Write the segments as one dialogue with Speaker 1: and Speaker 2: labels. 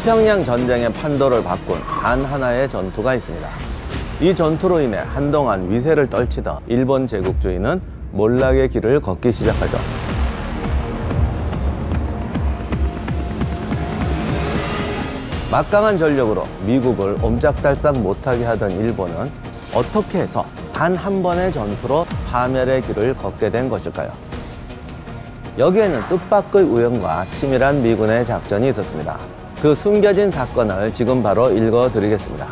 Speaker 1: 태평양 전쟁의 판도를 바꾼 단 하나의 전투가 있습니다. 이 전투로 인해 한동안 위세를 떨치던 일본 제국주의는 몰락의 길을 걷기 시작하죠. 막강한 전력으로 미국을 옴짝달싹 못하게 하던 일본은 어떻게 해서 단 한 번의 전투로 파멸의 길을 걷게 된 것일까요? 여기에는 뜻밖의 우연과 치밀한 미군의 작전이 있었습니다. 그 숨겨진 사건을 지금 바로 읽어드리겠습니다.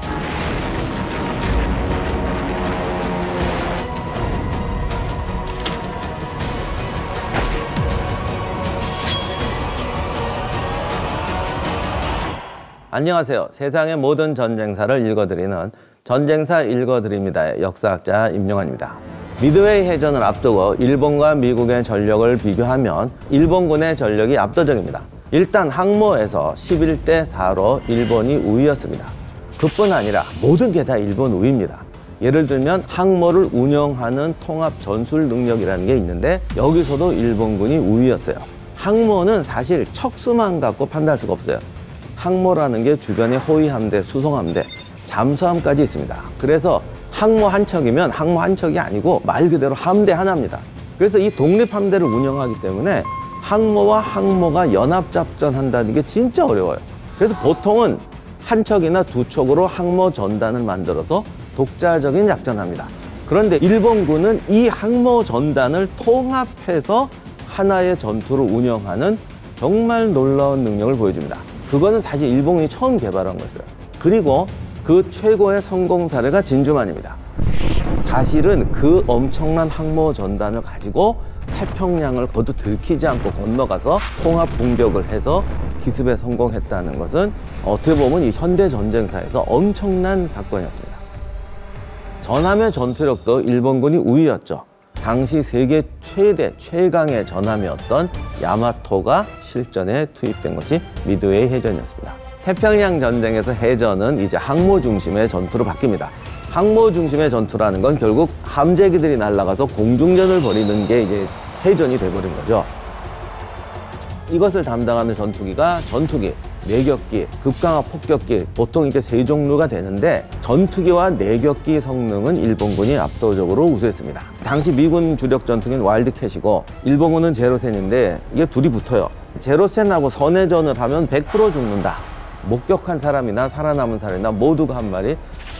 Speaker 1: 안녕하세요. 세상의 모든 전쟁사를 읽어드리는 전쟁사 읽어드립니다의 역사학자 임용환입니다. 미드웨이 해전을 앞두고 일본과 미국의 전력을 비교하면 일본군의 전력이 압도적입니다. 일단 항모에서 11대 4로 일본이 우위였습니다. 그뿐 아니라 모든 게 다 일본 우위입니다. 예를 들면 항모를 운영하는 통합 전술 능력이라는 게 있는데 여기서도 일본군이 우위였어요. 항모는 사실 척수만 갖고 판단할 수가 없어요. 항모라는 게 주변에 호위함대, 수송함대, 잠수함까지 있습니다. 그래서 항모 한 척이면 항모 한 척이 아니고 말 그대로 함대 하나입니다. 그래서 이 독립함대를 운영하기 때문에 항모와 항모가 연합작전 한다는 게 진짜 어려워요. 그래서 보통은 한 척이나 두 척으로 항모 전단을 만들어서 독자적인 작전을 합니다. 그런데 일본군은 이 항모 전단을 통합해서 하나의 전투를 운영하는 정말 놀라운 능력을 보여줍니다. 그거는 사실 일본군이 처음 개발한 거였어요. 그리고 그 최고의 성공 사례가 진주만입니다. 사실은 그 엄청난 항모 전단을 가지고 태평양을 거두 들키지 않고 건너가서 통합 공격을 해서 기습에 성공했다는 것은 어떻게 보면 이 현대 전쟁사에서 엄청난 사건이었습니다. 전함의 전투력도 일본군이 우위였죠. 당시 세계 최대 최강의 전함이었던 야마토가 실전에 투입된 것이 미드웨이 해전이었습니다. 태평양 전쟁에서 해전은 이제 항모 중심의 전투로 바뀝니다. 항모 중심의 전투라는 건 결국 함재기들이 날아가서 공중전을 벌이는 게 이제 해전이 돼버린 거죠. 이것을 담당하는 전투기가 전투기, 내격기, 급강하 폭격기, 보통 이렇게 세 종류가 되는데 전투기와 내격기 성능은 일본군이 압도적으로 우수했습니다. 당시 미군 주력 전투기는 와일드캣이고 일본군은 제로센인데 이게 둘이 붙어요. 제로센하고 선회전을 하면 100% 죽는다. 목격한 사람이나 살아남은 사람이나 모두가 한 말이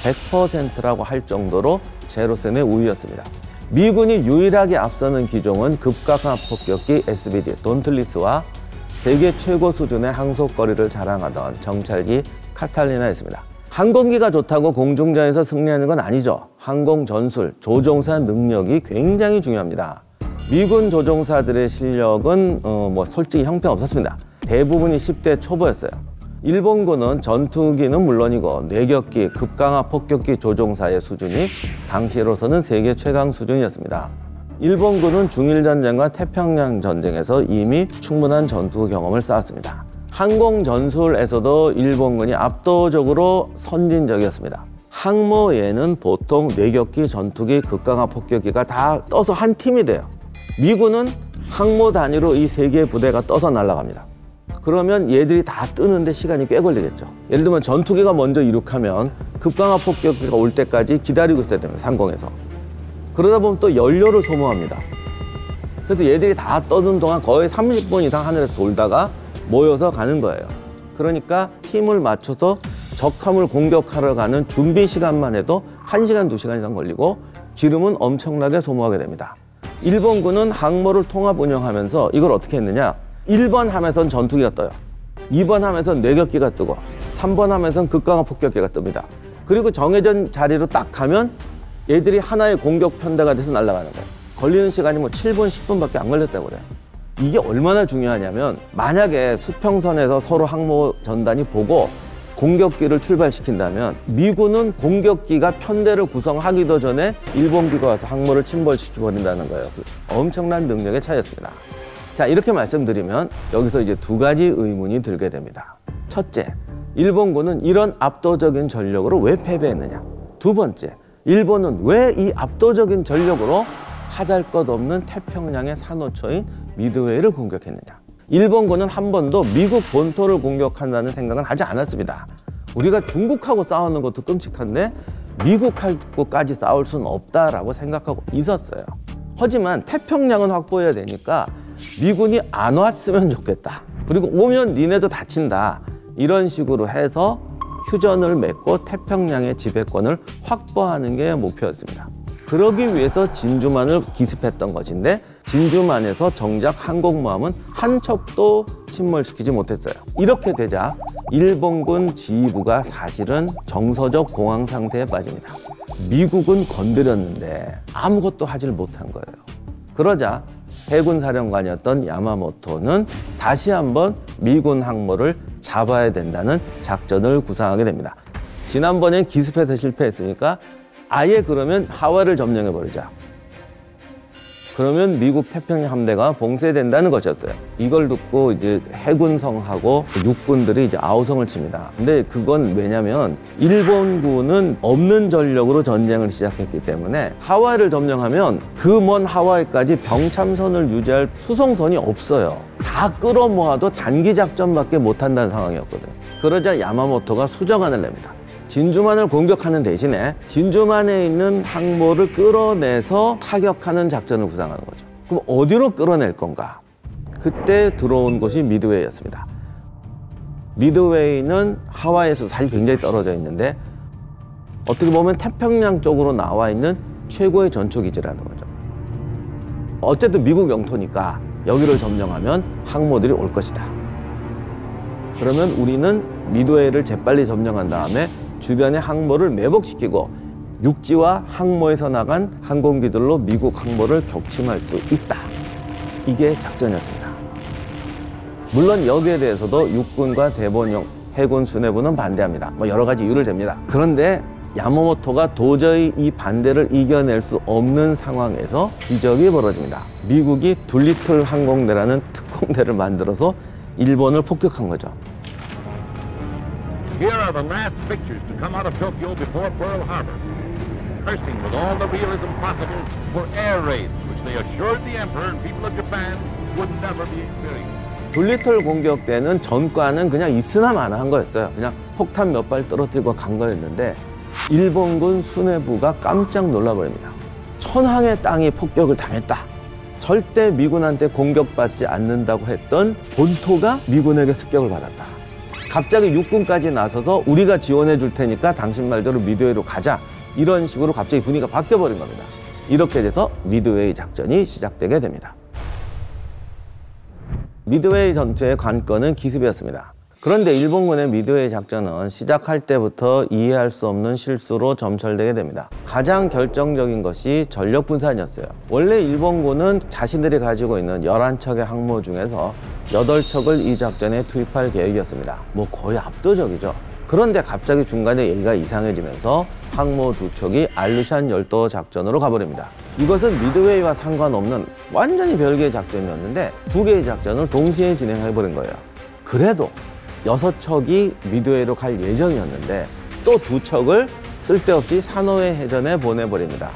Speaker 1: 100%라고 할 정도로 제로센의 우위였습니다. 미군이 유일하게 앞서는 기종은 급강하 폭격기 SBD 돈틀리스와 세계 최고 수준의 항속거리를 자랑하던 정찰기 카탈리나였습니다. 항공기가 좋다고 공중전에서 승리하는 건 아니죠. 항공 전술, 조종사 능력이 굉장히 중요합니다. 미군 조종사들의 실력은 솔직히 형편없었습니다. 대부분이 10대 초보였어요. 일본군은 전투기는 물론이고 내격기, 급강하 폭격기 조종사의 수준이 당시로서는 세계 최강 수준이었습니다. 일본군은 중일전쟁과 태평양 전쟁에서 이미 충분한 전투 경험을 쌓았습니다. 항공 전술에서도 일본군이 압도적으로 선진적이었습니다. 항모에는 보통 내격기, 전투기, 급강하 폭격기가 다 떠서 한 팀이 돼요. 미군은 항모 단위로 이 세 개의 부대가 떠서 날아갑니다. 그러면 얘들이 다 뜨는데 시간이 꽤 걸리겠죠. 예를 들면 전투기가 먼저 이륙하면 급강하 폭격기가 올 때까지 기다리고 있어야 됩니다. 상공에서. 그러다 보면 또 연료를 소모합니다. 그래서 얘들이 다 떠는 동안 거의 30분 이상 하늘에서 돌다가 모여서 가는 거예요. 그러니까 팀을 맞춰서 적함을 공격하러 가는 준비 시간만 해도 1시간, 2시간 이상 걸리고 기름은 엄청나게 소모하게 됩니다. 일본군은 항모를 통합 운영하면서 이걸 어떻게 했느냐? 1번 함에선 전투기가 떠요. 2번 함에선 내격기가 뜨고 3번 함에선 급강하 폭격기가 뜹니다. 그리고 정해진 자리로 딱 가면 얘들이 하나의 공격 편대가 돼서 날아가는 거예요. 걸리는 시간이 7분, 10분밖에 안 걸렸다고 그래요. 이게 얼마나 중요하냐면 만약에 수평선에서 서로 항모 전단이 보고 공격기를 출발시킨다면 미군은 공격기가 편대를 구성하기도 전에 일본기가 와서 항모를 침몰시켜버린다는 거예요. 엄청난 능력의 차이였습니다. 자, 이렇게 말씀드리면 여기서 이제 두 가지 의문이 들게 됩니다. 첫째, 일본군은 이런 압도적인 전력으로 왜 패배했느냐? 두 번째, 일본은 왜 이 압도적인 전력으로 하잘것없는 태평양의 산호초인 미드웨이를 공격했느냐? 일본군은 한 번도 미국 본토를 공격한다는 생각은 하지 않았습니다. 우리가 중국하고 싸우는 것도 끔찍한데 미국하고까지 싸울 수는 없다라고 생각하고 있었어요. 하지만 태평양은 확보해야 되니까 미군이 안 왔으면 좋겠다. 그리고 오면 니네도 다친다. 이런 식으로 해서 휴전을 맺고 태평양의 지배권을 확보하는 게 목표였습니다. 그러기 위해서 진주만을 기습했던 것인데 진주만에서 정작 항공모함은 한 척도 침몰시키지 못했어요. 이렇게 되자 일본군 지휘부가 사실은 정서적 공황 상태에 빠집니다. 미국은 건드렸는데 아무것도 하질 못한 거예요. 그러자 해군 사령관이었던 야마모토는 다시 한번 미군 항모를 잡아야 된다는 작전을 구상하게 됩니다. 지난번엔 기습해서 실패했으니까 아예 그러면 하와이를 점령해버리자. 그러면 미국 태평양 함대가 봉쇄된다는 것이었어요. 이걸 듣고 이제 해군성하고 육군들이 이제 아우성을 칩니다. 근데 그건 왜냐면 일본군은 없는 전력으로 전쟁을 시작했기 때문에 하와이를 점령하면 그 먼 하와이까지 병참선을 유지할 수송선이 없어요. 다 끌어모아도 단기 작전밖에 못한다는 상황이었거든요. 그러자 야마모토가 수정안을 냅니다. 진주만을 공격하는 대신에 진주만에 있는 항모를 끌어내서 타격하는 작전을 구상하는 거죠. 그럼 어디로 끌어낼 건가? 그때 들어온 곳이 미드웨이였습니다. 미드웨이는 하와이에서 사실 굉장히 떨어져 있는데 어떻게 보면 태평양 쪽으로 나와 있는 최고의 전초기지라는 거죠. 어쨌든 미국 영토니까 여기를 점령하면 항모들이 올 것이다. 그러면 우리는 미드웨이를 재빨리 점령한 다음에 주변의 항모를 매복시키고 육지와 항모에서 나간 항공기들로 미국 항모를 격침할 수 있다. 이게 작전이었습니다. 물론 여기에 대해서도 육군과 대본영 해군 수뇌부는 반대합니다. 여러 가지 이유를 댑니다. 그런데 야마모토가 도저히 이 반대를 이겨낼 수 없는 상황에서 기적이 벌어집니다. 미국이 둘리틀 항공대라는 특공대를 만들어서 일본을 폭격한 거죠.
Speaker 2: Here are the last pictures to come out of Tokyo before Pearl Harbor, cursing with all the realism possible for air raids, which they assured the Emperor and people of Japan would never be experienced.
Speaker 1: 둘리틀 공격 때는 전과는 그냥 있으나 마나한 거였어요. 그냥 폭탄 몇 발 떨어뜨리고 간 거였는데 일본군 수뇌부가 깜짝 놀라버립니다. 천황의 땅이 폭격을 당했다. 절대 미군한테 공격받지 않는다고 했던 본토가 미군에게 습격을 받았다. 갑자기 육군까지 나서서 우리가 지원해 줄 테니까 당신 말대로 미드웨이로 가자. 이런 식으로 갑자기 분위기가 바뀌어버린 겁니다. 이렇게 돼서 미드웨이 작전이 시작되게 됩니다. 미드웨이 전투의 관건은 기습이었습니다. 그런데 일본군의 미드웨이 작전은 시작할 때부터 이해할 수 없는 실수로 점철되게 됩니다. 가장 결정적인 것이 전력 분산이었어요. 원래 일본군은 자신들이 가지고 있는 11척의 항모 중에서 8척을 이 작전에 투입할 계획이었습니다. 거의 압도적이죠. 그런데 갑자기 중간에 얘기가 이상해지면서 항모 2척이 알루샨 열도 작전으로 가버립니다. 이것은 미드웨이와 상관없는 완전히 별개의 작전이었는데 2개의 작전을 동시에 진행해버린 거예요. 그래도 6척이 미드웨이로 갈 예정이었는데 또 2척을 쓸데없이 사노해 해전에 보내버립니다.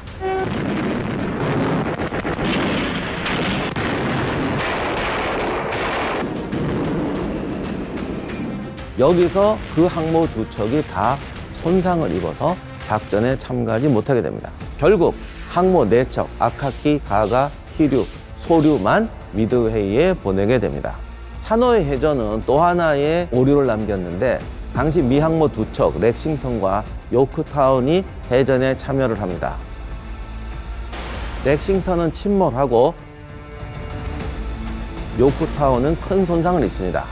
Speaker 1: 여기서 그 항모 2척이 다 손상을 입어서 작전에 참가하지 못하게 됩니다. 결국 항모 4척, 아카키, 가가, 히류, 소류만 미드웨이에 보내게 됩니다. 사노해 해전은 또 하나의 오류를 남겼는데 당시 미 항모 2척, 렉싱턴과 요크타운이 해전에 참여를 합니다. 렉싱턴은 침몰하고 요크타운은 큰 손상을 입습니다.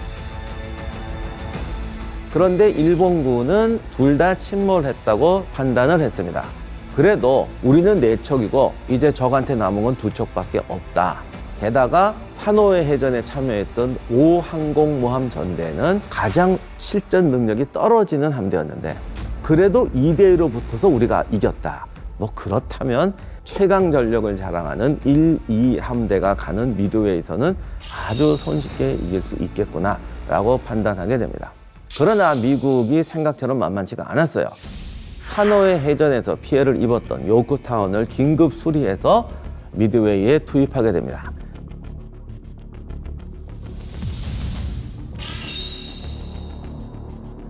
Speaker 1: 그런데 일본군은 둘 다 침몰했다고 판단을 했습니다. 그래도 우리는 4척이고 이제 적한테 남은 건 2척밖에 없다. 게다가 사노해 해전에 참여했던 5항공모함 전대는 가장 실전 능력이 떨어지는 함대였는데 그래도 2대1로 붙어서 우리가 이겼다. 그렇다면 최강 전력을 자랑하는 1, 2 함대가 가는 미드웨이에서는 아주 손쉽게 이길 수 있겠구나 라고 판단하게 됩니다. 그러나 미국이 생각처럼 만만치가 않았어요. 사노해 해전에서 피해를 입었던 요크타운을 긴급 수리해서 미드웨이에 투입하게 됩니다.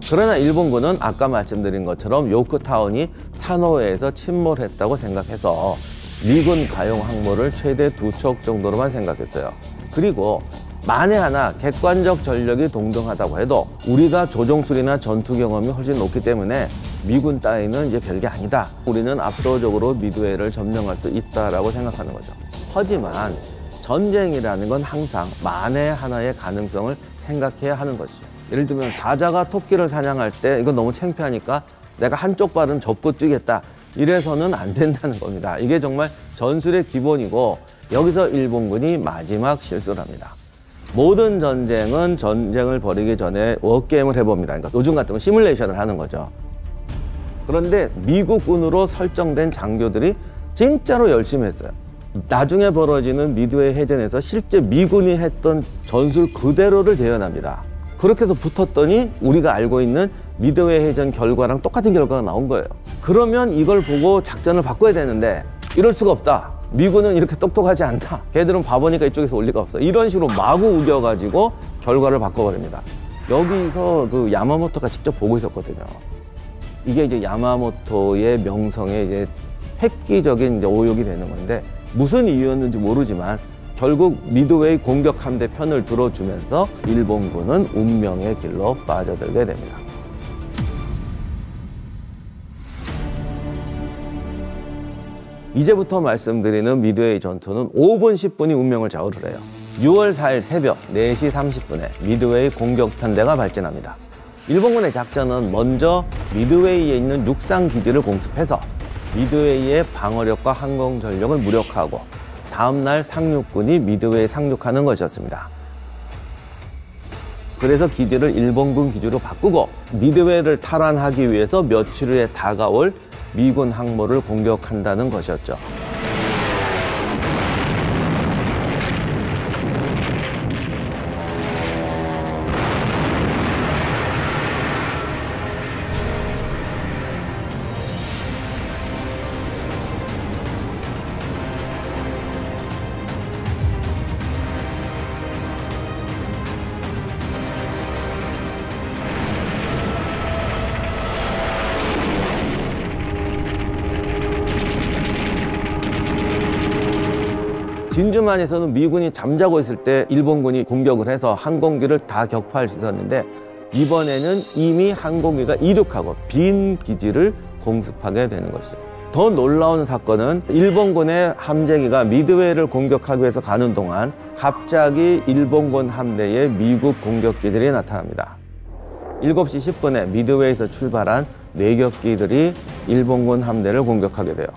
Speaker 1: 그러나 일본군은 아까 말씀드린 것처럼 요크타운이 산호에서 침몰했다고 생각해서 미군 가용 항모를 최대 2척 정도로만 생각했어요. 그리고 만에 하나 객관적 전력이 동등하다고 해도 우리가 조종술이나 전투 경험이 훨씬 높기 때문에 미군 따위는 이제 별게 아니다. 우리는 압도적으로 미드웨이를 점령할 수 있다라고 생각하는 거죠. 하지만 전쟁이라는 건 항상 만에 하나의 가능성을 생각해야 하는 것이죠. 예를 들면 사자가 토끼를 사냥할 때 이건 너무 창피하니까 내가 한쪽 발은 접고 뛰겠다. 이래서는 안 된다는 겁니다. 이게 정말 전술의 기본이고 여기서 일본군이 마지막 실수를 합니다. 모든 전쟁은 전쟁을 벌이기 전에 워게임을 해봅니다. 그러니까 요즘 같으면 시뮬레이션을 하는 거죠. 그런데 미국군으로 설정된 장교들이 진짜로 열심히 했어요. 나중에 벌어지는 미드웨이 해전에서 실제 미군이 했던 전술 그대로를 재현합니다. 그렇게 해서 붙었더니 우리가 알고 있는 미드웨이 해전 결과랑 똑같은 결과가 나온 거예요. 그러면 이걸 보고 작전을 바꿔야 되는데 이럴 수가 없다. 미군은 이렇게 똑똑하지 않다. 걔들은 바보니까 이쪽에서 올 리가 없어. 이런 식으로 마구 우겨가지고 결과를 바꿔버립니다. 여기서 그 야마모토가 직접 보고 있었거든요. 이게 이제 야마모토의 명성에 이제 획기적인 이제 오욕이 되는 건데 무슨 이유였는지 모르지만 결국 미드웨이 공격 함대 편을 들어주면서 일본군은 운명의 길로 빠져들게 됩니다. 이제부터 말씀드리는 미드웨이 전투는 5분 10분이 운명을 좌우를 해요. 6월 4일 새벽 4시 30분에 미드웨이 공격 편대가 발진합니다. 일본군의 작전은 먼저 미드웨이에 있는 육상 기지를 공습해서 미드웨이의 방어력과 항공 전력을 무력화하고 다음날 상륙군이 미드웨이에 상륙하는 것이었습니다. 그래서 기지를 일본군 기지로 바꾸고 미드웨이를 탈환하기 위해서 며칠 후에 다가올 미군 항모를 공격한다는 것이었죠. 진주만에서는 미군이 잠자고 있을 때 일본군이 공격을 해서 항공기를 다 격파할 수 있었는데 이번에는 이미 항공기가 이륙하고 빈 기지를 공습하게 되는 것이죠. 더 놀라운 사건은 일본군의 함재기가 미드웨이를 공격하기 위해서 가는 동안 갑자기 일본군 함대에 미국 공격기들이 나타납니다. 7시 10분에 미드웨이에서 출발한 내격기들이 일본군 함대를 공격하게 돼요.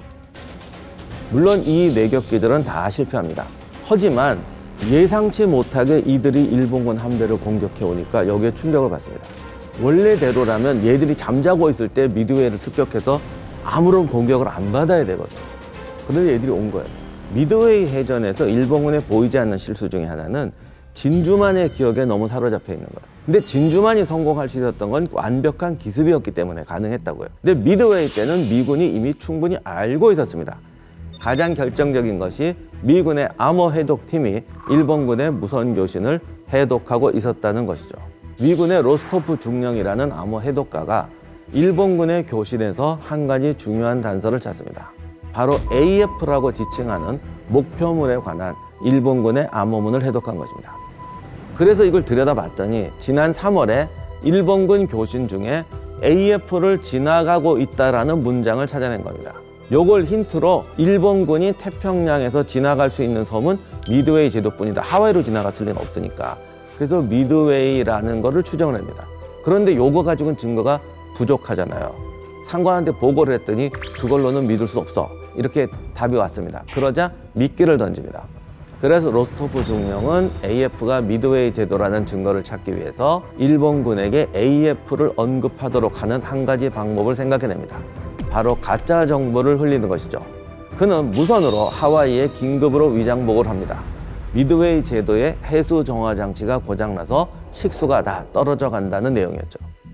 Speaker 1: 물론 이 내격기들은 다 실패합니다. 하지만 예상치 못하게 이들이 일본군 함대를 공격해 오니까 여기에 충격을 받습니다. 원래대로라면 얘들이 잠자고 있을 때 미드웨이를 습격해서 아무런 공격을 안 받아야 되거든요. 그런데 얘들이 온 거예요. 미드웨이 해전에서 일본군에 보이지 않는 실수 중에 하나는 진주만의 기억에 너무 사로잡혀 있는 거예요. 근데 진주만이 성공할 수 있었던 건 완벽한 기습이었기 때문에 가능했다고요. 근데 미드웨이 때는 미군이 이미 충분히 알고 있었습니다. 가장 결정적인 것이 미군의 암호 해독팀이 일본군의 무선 교신을 해독하고 있었다는 것이죠. 미군의 로스토프 중령이라는 암호 해독가가 일본군의 교신에서 한 가지 중요한 단서를 찾습니다. 바로 AF라고 지칭하는 목표물에 관한 일본군의 암호문을 해독한 것입니다. 그래서 이걸 들여다봤더니 지난 3월에 일본군 교신 중에 AF를 지나가고 있다라는 문장을 찾아낸 겁니다. 요걸 힌트로 일본군이 태평양에서 지나갈 수 있는 섬은 미드웨이 제도뿐이다. 하와이로 지나갔을 리는 없으니까. 그래서 미드웨이라는 거를 추정을 합니다. 그런데 요거 가지고는 증거가 부족하잖아요. 상관한테 보고를 했더니 그걸로는 믿을 수 없어. 이렇게 답이 왔습니다. 그러자 미끼를 던집니다. 그래서 로스토프 중령은 AF가 미드웨이 제도라는 증거를 찾기 위해서 일본군에게 AF를 언급하도록 하는 한 가지 방법을 생각해냅니다. 바로 가짜 정보를 흘리는 것이죠. 그는 무선으로 하와이에 긴급으로 위장보고를 합니다. 미드웨이 제도의 해수 정화 장치가 고장나서 식수가 다 떨어져 간다는 내용이었죠.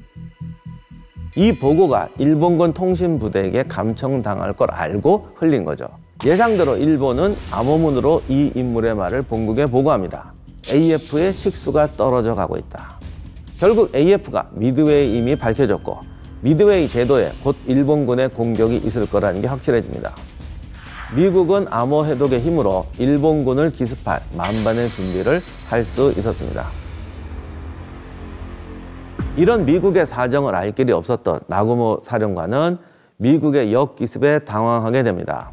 Speaker 1: 이 보고가 일본군 통신부대에게 감청당할 걸 알고 흘린 거죠. 예상대로 일본은 암호문으로 이 인물의 말을 본국에 보고합니다. AF의 식수가 떨어져 가고 있다. 결국 AF가 미드웨이 이미 밝혀졌고 미드웨이 제도에 곧 일본군의 공격이 있을 거라는 게 확실해집니다. 미국은 암호 해독의 힘으로 일본군을 기습할 만반의 준비를 할 수 있었습니다. 이런 미국의 사정을 알 길이 없었던 나구모 사령관은 미국의 역기습에 당황하게 됩니다.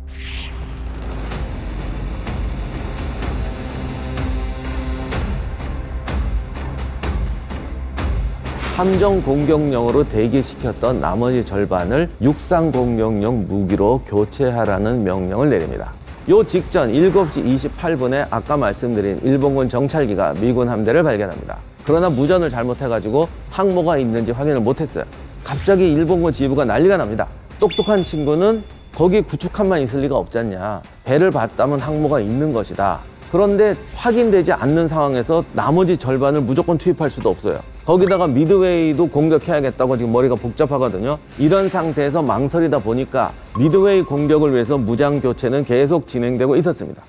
Speaker 1: 함정 공격용으로 대기시켰던 나머지 절반을 육상 공격용 무기로 교체하라는 명령을 내립니다. 요 직전 7시 28분에 아까 말씀드린 일본군 정찰기가 미군 함대를 발견합니다. 그러나 무전을 잘못해가지고 항모가 있는지 확인을 못했어요. 갑자기 일본군 지휘부가 난리가 납니다. 똑똑한 친구는 거기 구축함만 있을 리가 없잖냐. 배를 봤다면 항모가 있는 것이다. 그런데 확인되지 않는 상황에서 나머지 절반을 무조건 투입할 수도 없어요. 거기다가 미드웨이도 공격해야겠다고 지금 머리가 복잡하거든요. 이런 상태에서 망설이다 보니까 미드웨이 공격을 위해서 무장 교체는 계속 진행되고 있었습니다.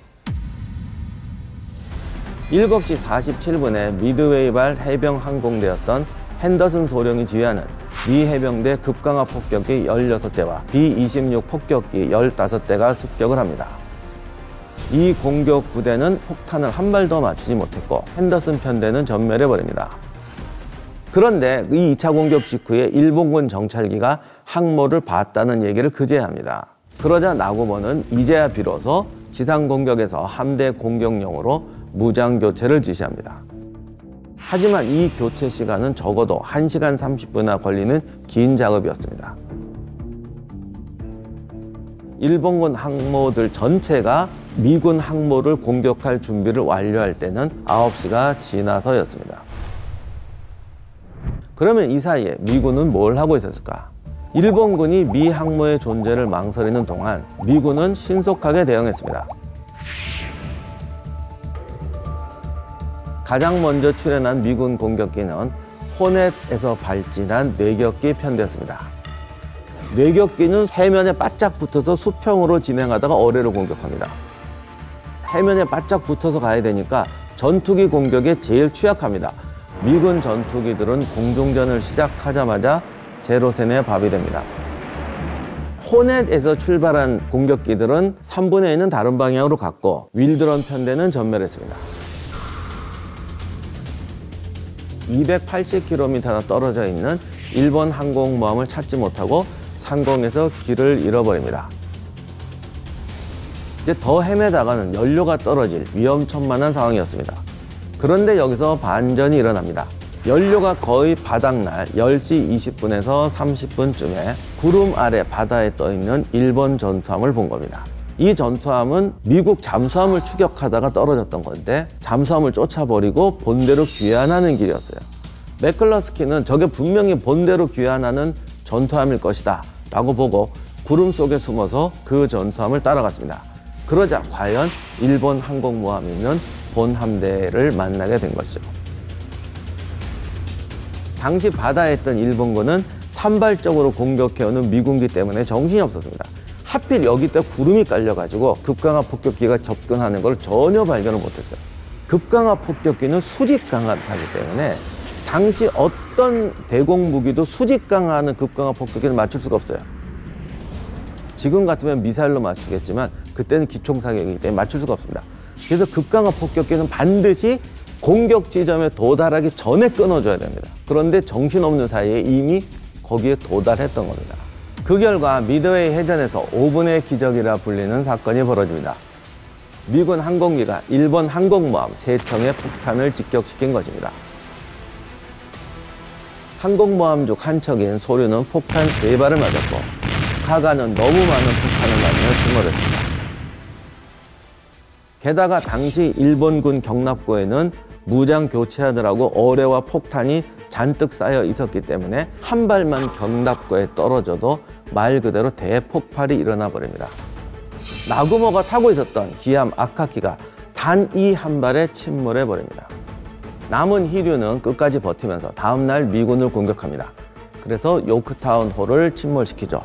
Speaker 1: 7시 47분에 미드웨이발 해병 항공대였던 핸더슨 소령이 지휘하는 미 해병대 급강화 폭격기 16대와 B-26 폭격기 15대가 습격을 합니다. 이 공격 부대는 폭탄을 한 발도 맞추지 못했고 핸더슨 편대는 전멸해버립니다. 그런데 이 2차 공격 직후에 일본군 정찰기가 항모를 봤다는 얘기를 그제야 합니다. 그러자 나구모는 이제야 비로소 지상 공격에서 함대 공격용으로 무장 교체를 지시합니다. 하지만 이 교체 시간은 적어도 1시간 30분이나 걸리는 긴 작업이었습니다. 일본군 항모들 전체가 미군 항모를 공격할 준비를 완료할 때는 9시가 지나서였습니다. 그러면 이 사이에 미군은 뭘 하고 있었을까? 일본군이 미 항모의 존재를 망설이는 동안 미군은 신속하게 대응했습니다. 가장 먼저 출현한 미군 공격기는 호넷에서 발진한 뇌격기 편대였습니다. 뇌격기는 해면에 바짝 붙어서 수평으로 진행하다가 어뢰로 공격합니다. 해면에 바짝 붙어서 가야 되니까 전투기 공격에 제일 취약합니다. 미군 전투기들은 공중전을 시작하자마자 제로센의 밥이 됩니다. 호넷에서 출발한 공격기들은 3분의 1은 다른 방향으로 갔고 윌드런 편대는 전멸했습니다. 280km나 떨어져 있는 일본 항공모함을 찾지 못하고 상공에서 길을 잃어버립니다. 이제 더 헤매다가는 연료가 떨어질 위험천만한 상황이었습니다. 그런데 여기서 반전이 일어납니다. 연료가 거의 바닥날 10시 20분에서 30분쯤에 구름 아래 바다에 떠있는 일본 전투함을 본 겁니다. 이 전투함은 미국 잠수함을 추격하다가 떨어졌던 건데 잠수함을 쫓아버리고 본대로 귀환하는 길이었어요. 맥클러스키는 저게 분명히 본대로 귀환하는 전투함일 것이다 라고 보고 구름 속에 숨어서 그 전투함을 따라갔습니다. 그러자 과연 일본 항공모함이 있는 본 함대를 만나게 된 것이죠. 당시 바다에 있던 일본군은 산발적으로 공격해오는 미군기 때문에 정신이 없었습니다. 하필 여기다 구름이 깔려가지고 급강화 폭격기가 접근하는 걸 전혀 발견을 못했어요. 급강화 폭격기는 수직 강화하기 때문에 당시 어떤 대공 무기도 수직 강화하는 급강화 폭격기를 맞출 수가 없어요. 지금 같으면 미사일로 맞추겠지만 그때는 기총사격이기 때문에 맞출 수가 없습니다. 그래서 급강화 폭격기는 반드시 공격 지점에 도달하기 전에 끊어줘야 됩니다. 그런데 정신없는 사이에 이미 거기에 도달했던 겁니다. 그 결과 미드웨이 해전에서 5분의 기적이라 불리는 사건이 벌어집니다. 미군 항공기가 일본 항공모함 3척의 폭탄을 직격시킨 것입니다. 항공모함 중 한 척인 소류는 폭탄 3발을 맞았고 가가는 너무 많은 폭탄을 맞으며 침몰했습니다. 게다가 당시 일본군 경납고에는 무장 교체하느라고 어뢰와 폭탄이 잔뜩 쌓여 있었기 때문에 한 발만 경납고에 떨어져도 말 그대로 대폭발이 일어나 버립니다. 나구모가 타고 있었던 기함 아카키가 단 이 한 발에 침몰해 버립니다. 남은 히류는 끝까지 버티면서 다음날 미군을 공격합니다. 그래서 요크타운 호를 침몰시키죠.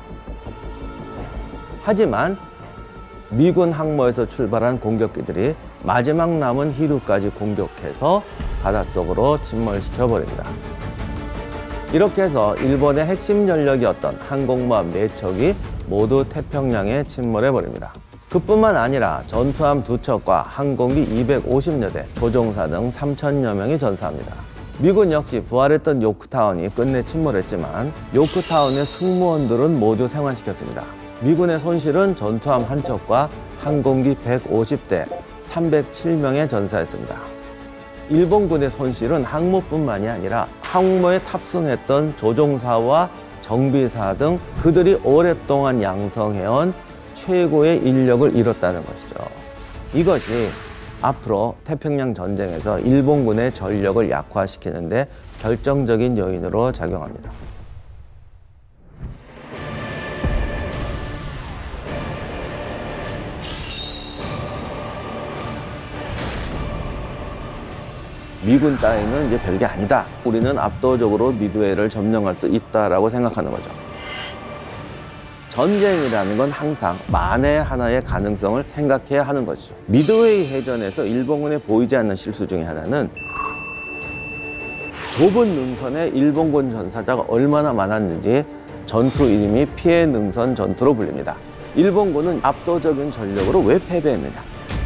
Speaker 1: 하지만 미군 항모에서 출발한 공격기들이 마지막 남은 희류까지 공격해서 바닷속으로 침몰시켜버립니다. 이렇게 해서 일본의 핵심 전력이었던 항공모함 4척이 모두 태평양에 침몰해버립니다. 그뿐만 아니라 전투함 2척과 항공기 250여 대, 조종사 등 3,000여 명이 전사합니다. 미군 역시 부활했던 요크타운이 끝내 침몰했지만 요크타운의 승무원들은 모두 생還시켰습니다. 미군의 손실은 전투함 1척과 항공기 150대, 307명에 전사했습니다. 일본군의 손실은 항모뿐만이 아니라 항모에 탑승했던 조종사와 정비사 등 그들이 오랫동안 양성해온 최고의 인력을 잃었다는 것이죠. 이것이 앞으로 태평양 전쟁에서 일본군의 전력을 약화시키는 데 결정적인 요인으로 작용합니다. 미군 따위는 이제 별게 아니다. 우리는 압도적으로 미드웨이를 점령할 수 있다라고 생각하는 거죠. 전쟁이라는 건 항상 만에 하나의 가능성을 생각해야 하는 것이죠. 미드웨이 해전에서 일본군에 보이지 않는 실수 중에 하나는 좁은 능선에 일본군 전사자가 얼마나 많았는지 전투 이름이 피해 능선 전투로 불립니다. 일본군은 압도적인 전력으로 왜 패배했느냐?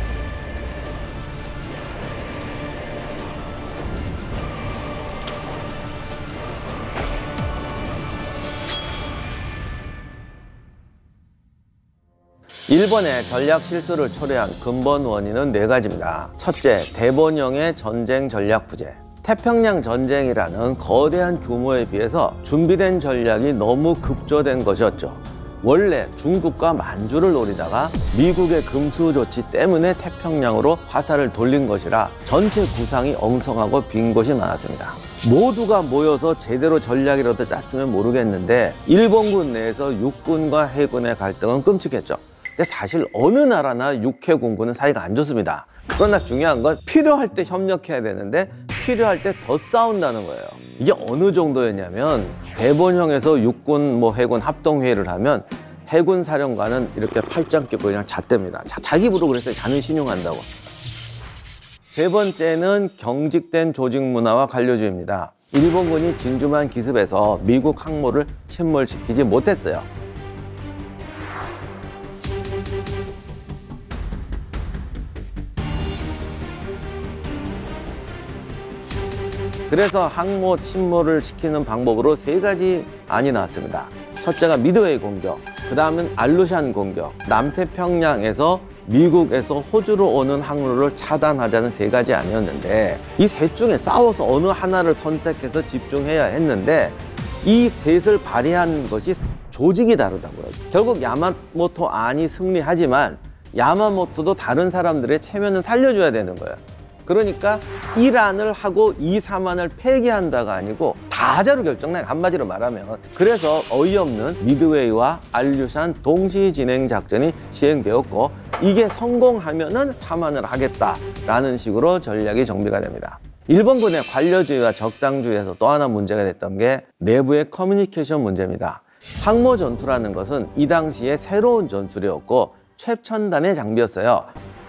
Speaker 1: 일본의 전략 실수를 초래한 근본 원인은 4가지입니다. 첫째, 대본형의 전쟁 전략 부재. 태평양 전쟁이라는 거대한 규모에 비해서 준비된 전략이 너무 급조된 것이었죠. 원래 중국과 만주를 노리다가 미국의 금수 조치 때문에 태평양으로 화살을 돌린 것이라 전체 구상이 엉성하고 빈 곳이 많았습니다. 모두가 모여서 제대로 전략이라도 짰으면 모르겠는데 일본군 내에서 육군과 해군의 갈등은 끔찍했죠. 근데 사실 어느 나라나 육해공군은 사이가 안 좋습니다. 그러나 중요한 건 필요할 때 협력해야 되는데 필요할 때 더 싸운다는 거예요. 이게 어느 정도였냐면 대본형에서 육군 해군 합동회의를 하면 해군 사령관은 이렇게 팔짱 끼고 그냥 잣댑니다. 자기 부로 그랬어요. 자는 신용한다고. 세 번째는 경직된 조직 문화와 관료주의입니다. 일본군이 진주만 기습해서 미국 항모를 침몰시키지 못했어요. 그래서 항모 침몰을 시키는 방법으로 3가지 안이 나왔습니다. 첫째가 미드웨이 공격, 그 다음은 알루샨 공격, 남태평양에서 미국에서 호주로 오는 항로를 차단하자는 3가지 안이었는데 이 셋 중에 싸워서 어느 하나를 선택해서 집중해야 했는데 이 셋을 발휘한 것이 조직이 다르다고요. 결국 야마모토 안이 승리하지만 야마모토도 다른 사람들의 체면은 살려줘야 되는 거예요. 그러니까 1안을 하고 2, 3안을 폐기한다가 아니고 다자로 결정나요. 한마디로 말하면. 그래서 어이없는 미드웨이와 알루샨 동시 진행 작전이 시행되었고 이게 성공하면은 3안을 하겠다라는 식으로 전략이 정비가 됩니다. 일본군의 관료주의와 적당주의에서 또 하나 문제가 됐던 게 내부의 커뮤니케이션 문제입니다. 항모 전투라는 것은 이 당시에 새로운 전술이었고 최첨단의 장비였어요.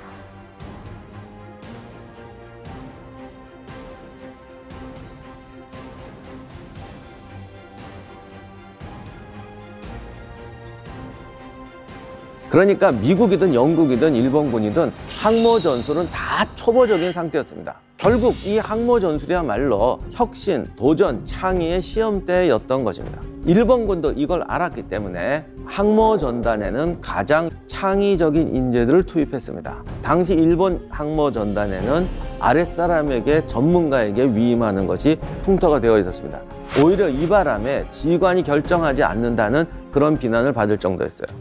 Speaker 1: 그러니까 미국이든 영국이든 일본군이든 항모 전술은 다 초보적인 상태였습니다. 결국 이 항모 전술이야말로 혁신, 도전, 창의의 시험대였던 것입니다. 일본군도 이걸 알았기 때문에 항모 전단에는 가장 창의적인 인재들을 투입했습니다. 당시 일본 항모 전단에는 아랫사람에게 전문가에게 위임하는 것이 풍토가 되어 있었습니다. 오히려 이 바람에 지휘관이 결정하지 않는다는 그런 비난을 받을 정도였어요.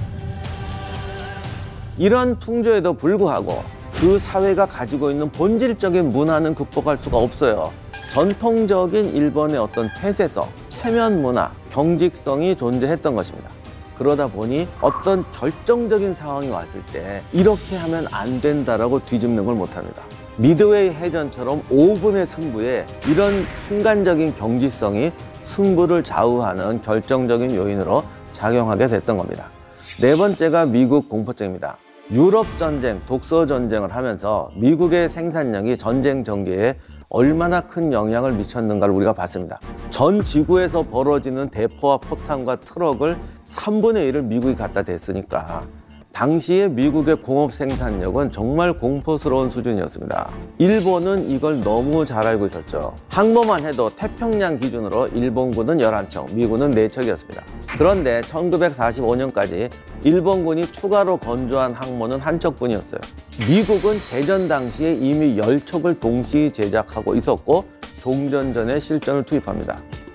Speaker 1: 이런 풍조에도 불구하고 그 사회가 가지고 있는 본질적인 문화는 극복할 수가 없어요. 전통적인 일본의 어떤 폐쇄성, 체면 문화, 경직성이 존재했던 것입니다. 그러다 보니 어떤 결정적인 상황이 왔을 때 이렇게 하면 안 된다라고 뒤집는 걸 못합니다. 미드웨이 해전처럼 5분의 승부에 이런 순간적인 경직성이 승부를 좌우하는 결정적인 요인으로 작용하게 됐던 겁니다. 네 번째가 미국 공포증입니다. 유럽 전쟁, 독서 전쟁을 하면서 미국의 생산량이 전쟁 전개에 얼마나 큰 영향을 미쳤는가를 우리가 봤습니다. 전 지구에서 벌어지는 대포와 포탄과 트럭을 3분의 1을 미국이 갖다 댔으니까 당시에 미국의 공업 생산력은 정말 공포스러운 수준이었습니다. 일본은 이걸 너무 잘 알고 있었죠. 항모만 해도 태평양 기준으로 일본군은 11척, 미군은 4척이었습니다. 그런데 1945년까지 일본군이 추가로 건조한 항모는 1척뿐이었어요. 미국은 개전 당시에 이미 10척을 동시 제작하고 있었고 종전 전에 실전을 투입합니다.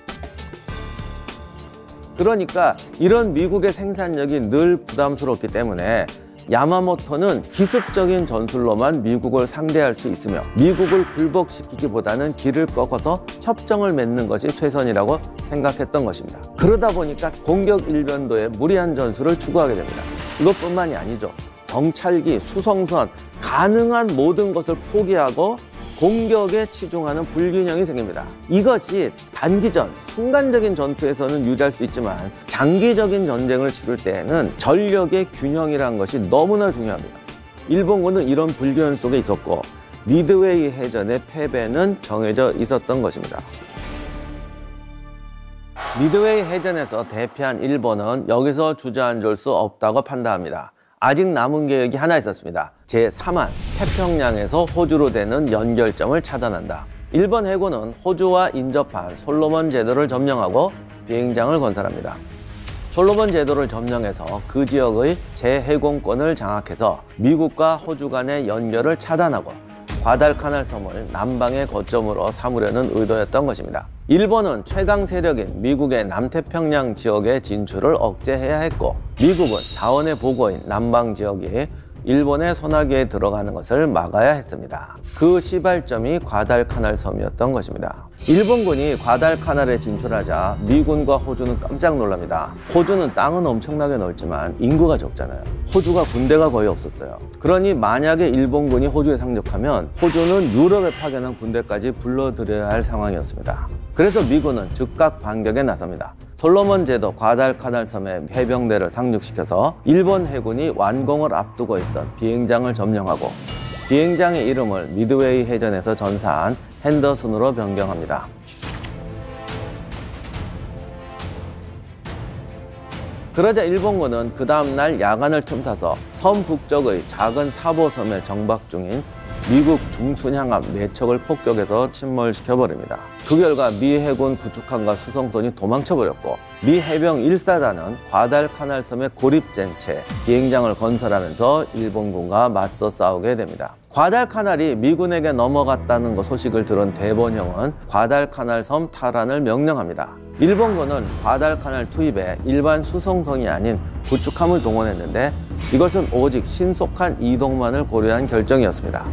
Speaker 1: 그러니까 이런 미국의 생산력이 늘 부담스럽기 때문에 야마모토는 기습적인 전술로만 미국을 상대할 수 있으며 미국을 굴복시키기보다는 길을 꺾어서 협정을 맺는 것이 최선이라고 생각했던 것입니다. 그러다 보니까 공격 일변도의 무리한 전술을 추구하게 됩니다. 이것뿐만이 아니죠. 정찰기, 수송선, 가능한 모든 것을 포기하고 공격에 치중하는 불균형이 생깁니다. 이것이 단기전, 순간적인 전투에서는 유지할 수 있지만 장기적인 전쟁을 치를 때에는 전력의 균형이라는 것이 너무나 중요합니다. 일본군은 이런 불균형 속에 있었고 미드웨이 해전의 패배는 정해져 있었던 것입니다. 미드웨이 해전에서 대패한 일본은 여기서 주저앉을 수 없다고 판단합니다. 아직 남은 계획이 하나 있었습니다. 제3항 태평양에서 호주로 되는 연결점을 차단한다. 일본 해군은 호주와 인접한 솔로몬 제도를 점령하고 비행장을 건설합니다. 솔로몬 제도를 점령해서 그 지역의 제해공권을 장악해서 미국과 호주 간의 연결을 차단하고 과달카날 섬을 남방의 거점으로 삼으려는 의도였던 것입니다. 일본은 최강 세력인 미국의 남태평양 지역의 진출을 억제해야 했고 미국은 자원의 보고인 남방 지역이 일본의 손아귀에 들어가는 것을 막아야 했습니다. 그 시발점이 과달카날 섬이었던 것입니다. 일본군이 과달카날에 진출하자 미군과 호주는 깜짝 놀랍니다. 호주는 땅은 엄청나게 넓지만 인구가 적잖아요. 호주가 군대가 거의 없었어요. 그러니 만약에 일본군이 호주에 상륙하면 호주는 유럽에 파견한 군대까지 불러들여야 할 상황이었습니다. 그래서 미군은 즉각 반격에 나섭니다. 솔로몬 제도 과달카날 섬에 해병대를 상륙시켜서 일본 해군이 완공을 앞두고 있던 비행장을 점령하고 비행장의 이름을 미드웨이 해전에서 전사한 핸더슨으로 변경합니다. 그러자 일본군은 그 다음날 야간을 틈타서 섬 북쪽의 작은 사보섬에 정박 중인 미국 중순양함 4척을 폭격해서 침몰시켜버립니다. 그 결과 미 해군 구축함과 수송선이 도망쳐버렸고 미 해병 1사단은 과달카날 섬에 고립된 채 비행장을 건설하면서 일본군과 맞서 싸우게 됩니다. 과달카날이 미군에게 넘어갔다는 소식을 들은 대본형은 과달카날 섬 탈환을 명령합니다. 일본군은 과달카날 투입에 일반 수송선이 아닌 구축함을 동원했는데 이것은 오직 신속한 이동만을 고려한 결정이었습니다.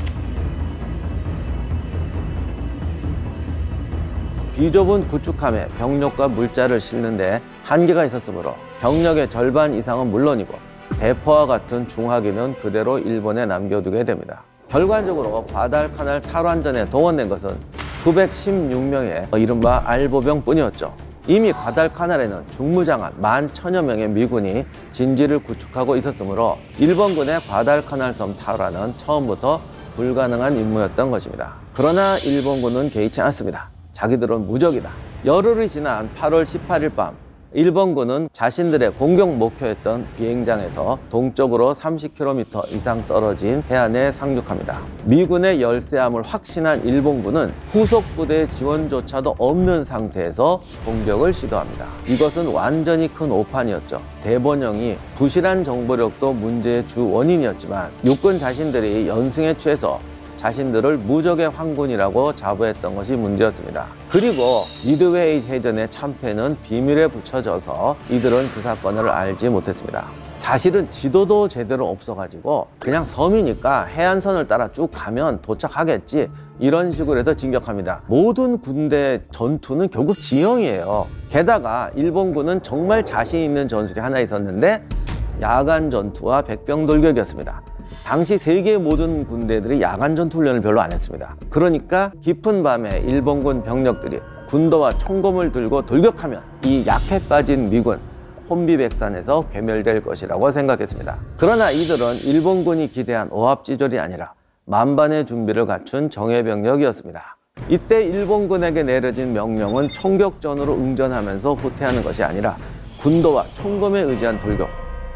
Speaker 1: 비좁은 구축함에 병력과 물자를 싣는데 한계가 있었으므로 병력의 절반 이상은 물론이고 대포와 같은 중화기는 그대로 일본에 남겨두게 됩니다. 결과적으로 과달카날 탈환전에 동원된 것은 916명의 이른바 알보병뿐이었죠. 이미 과달카날에는 중무장한 11,000여 명의 미군이 진지를 구축하고 있었으므로 일본군의 과달카날 섬 탈환은 처음부터 불가능한 임무였던 것입니다. 그러나 일본군은 개의치 않습니다. 자기들은 무적이다. 열흘이 지난 8월 18일 밤 일본군은 자신들의 공격 목표였던 비행장에서 동쪽으로 30km 이상 떨어진 해안에 상륙합니다. 미군의 열세함을 확신한 일본군은 후속 부대의 지원조차도 없는 상태에서 공격을 시도합니다. 이것은 완전히 큰 오판이었죠. 대본영이 부실한 정보력도 문제의 주 원인이었지만 육군 자신들이 연승에 취해서 자신들을 무적의 황군이라고 자부했던 것이 문제였습니다. 그리고 미드웨이 해전의 참패는 비밀에 붙여져서 이들은 그 사건을 알지 못했습니다. 사실은 지도도 제대로 없어가지고 그냥 섬이니까 해안선을 따라 쭉 가면 도착하겠지 이런 식으로 해서 진격합니다. 모든 군대 전투는 결국 지형이에요. 게다가 일본군은 정말 자신 있는 전술이 하나 있었는데 야간 전투와 백병 돌격이었습니다. 당시 세계의 모든 군대들이 야간 전투 훈련을 별로 안 했습니다. 그러니까 깊은 밤에 일본군 병력들이 군도와 총검을 들고 돌격하면 이 약해 빠진 미군 혼비백산에서 괴멸될 것이라고 생각했습니다. 그러나 이들은 일본군이 기대한 오합지졸이 아니라 만반의 준비를 갖춘 정예병력이었습니다. 이때 일본군에게 내려진 명령은 총격전으로 응전하면서 후퇴하는 것이 아니라 군도와 총검에 의지한 돌격.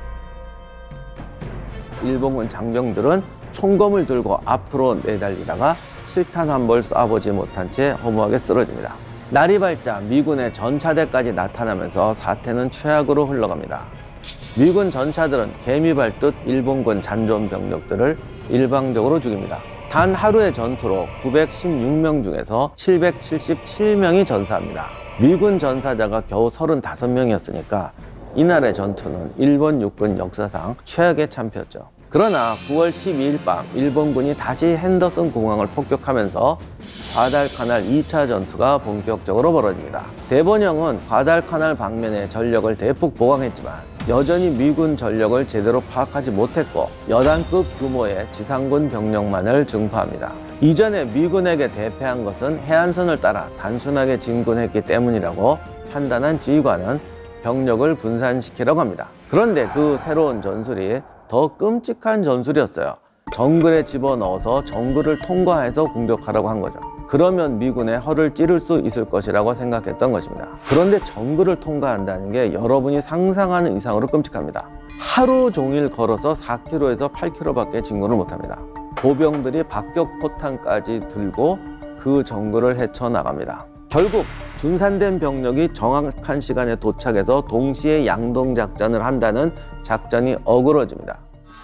Speaker 1: 일본군 장병들은 총검을 들고 앞으로 내달리다가 실탄 한 벌 쏴보지 못한 채 허무하게 쓰러집니다. 날이 밝자 미군의 전차대까지 나타나면서 사태는 최악으로 흘러갑니다. 미군 전차들은 개미 밟듯 일본군 잔존 병력들을 일방적으로 죽입니다. 단 하루의 전투로 916명 중에서 777명이 전사합니다. 미군 전사자가 겨우 35명이었으니까 이날의 전투는 일본 육군 역사상 최악의 참패였죠. 그러나 9월 12일 밤 일본군이 다시 핸더슨 공항을 폭격하면서 과달카날 2차 전투가 본격적으로 벌어집니다. 대본영은 과달카날 방면에 전력을 대폭 보강했지만 여전히 미군 전력을 제대로 파악하지 못했고 여단급 규모의 지상군 병력만을 증파합니다. 이전에 미군에게 대패한 것은 해안선을 따라 단순하게 진군했기 때문이라고 판단한 지휘관은 병력을 분산시키려고 합니다. 그런데 그 새로운 전술이 더 끔찍한 전술이었어요. 정글에 집어넣어서 정글을 통과해서 공격하라고 한 거죠. 그러면 미군의 허를 찌를 수 있을 것이라고 생각했던 것입니다. 그런데 정글을 통과한다는 게 여러분이 상상하는 이상으로 끔찍합니다. 하루 종일 걸어서 4km에서 8km밖에 진군을 못합니다. 보병들이 박격포탄까지 들고 그 정글을 헤쳐나갑니다. 결국 분산된 병력이 정확한 시간에 도착해서 동시에 양동작전을 한다는 작전이 어그러집니다.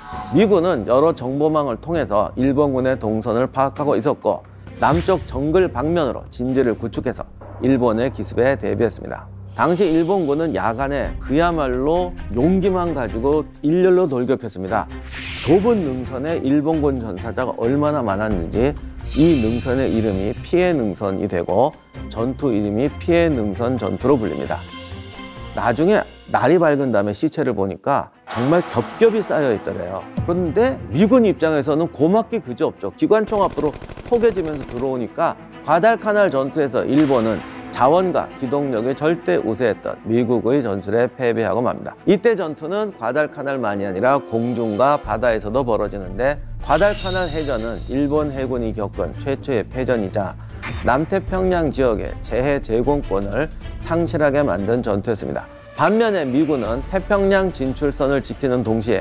Speaker 1: 미군은 여러 정보망을 통해서 일본군의 동선을 파악하고 있었고 남쪽 정글 방면으로 진지를 구축해서 일본의 기습에 대비했습니다. 당시 일본군은 야간에 그야말로 용기만 가지고 일렬로 돌격했습니다. 좁은 능선에 일본군 전사자가 얼마나 많았는지 이 능선의 이름이 피해 능선이 되고 전투 이름이 피해 능선 전투로 불립니다. 나중에 날이 밝은 다음에 시체를 보니까 정말 겹겹이 쌓여 있더래요. 그런데 미군 입장에서는 고맙기 그지없죠. 기관총 앞으로 포개지면서 들어오니까 과달카날 전투에서 일본은 자원과 기동력에 절대 우세했던 미국의 전술에 패배하고 맙니다. 이때 전투는 과달카날만이 아니라 공중과 바다에서도 벌어지는데 과달카날 해전은 일본 해군이 겪은 최초의 패전이자 남태평양 지역의 재해 제공권을 상실하게 만든 전투였습니다. 반면에 미군은 태평양 진출선을 지키는 동시에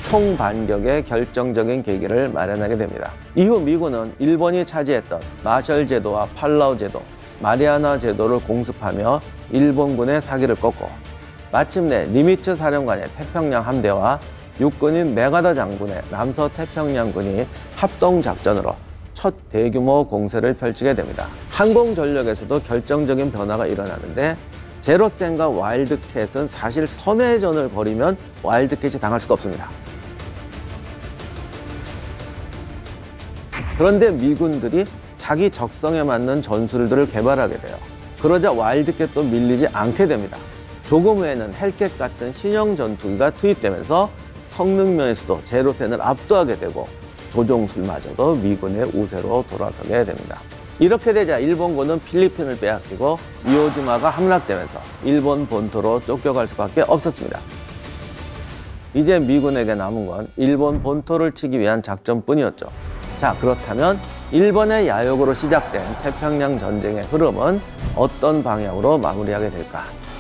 Speaker 1: 총반격의 결정적인 계기를 마련하게 됩니다. 이후 미군은 일본이 차지했던 마셜 제도와 팔라우 제도, 마리아나 제도를 공습하며 일본군의 사기를 꺾고 마침내 니미츠 사령관의 태평양 함대와 육군인 메가다 장군의 남서태평양군이 합동작전으로 첫 대규모 공세를 펼치게 됩니다. 항공전력에서도 결정적인 변화가 일어나는데 제로센과 와일드캣은 사실 선회전을 벌이면 와일드캣이 당할 수가 없습니다. 그런데 미군들이 자기 적성에 맞는 전술들을 개발하게 돼요. 그러자 와일드캣도 밀리지 않게 됩니다. 조금 후에는 헬캣 같은 신형 전투기가 투입되면서 성능면에서도 제로센을 압도하게 되고 조종술마저도 미군의 우세로 돌아서게 됩니다. 이렇게 되자 일본군은 필리핀을 빼앗기고 이오지마가 함락되면서 일본 본토로 쫓겨갈 수밖에 없었습니다. 이제 미군에게 남은 건 일본 본토를 치기 위한 작전뿐이었죠. 자, 그렇다면 일본의 야욕으로 시작된 태평양 전쟁의 흐름은 어떤 방향으로 마무리하게 될까?